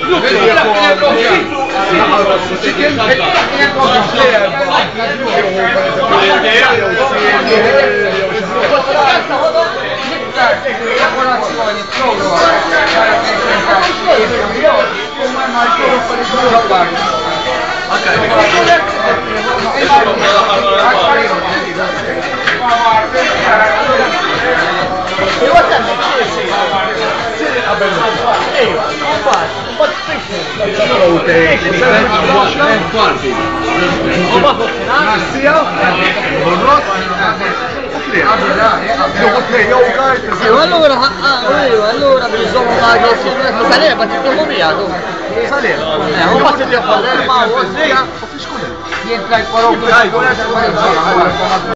Look, quella che è così. Allora bisogna fare salire, ma ti trovo via tu. Salire? Non faccio più a fare, ma vuoi? Rientra il 40.